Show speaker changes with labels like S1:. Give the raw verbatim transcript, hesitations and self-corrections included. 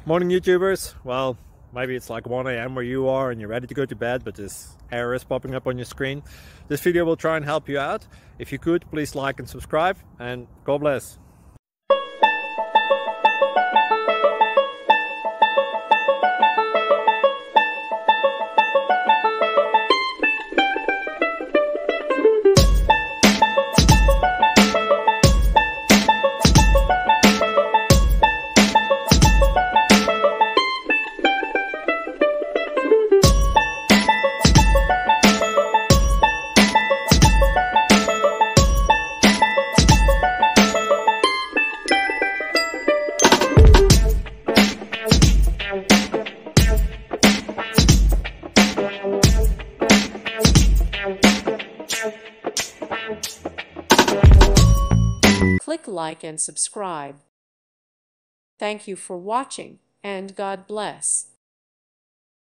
S1: Morning YouTubers. Well, maybe it's like one A M where you are and you're ready to go to bed, but this error is popping up on your screen. This video will try and help you out. If you could, please like and subscribe, and God bless.
S2: Click like and subscribe. Thank you for watching, and God bless.